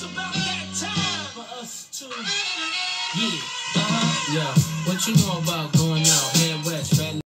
about that time for us to. Yeah, what you know about going out here?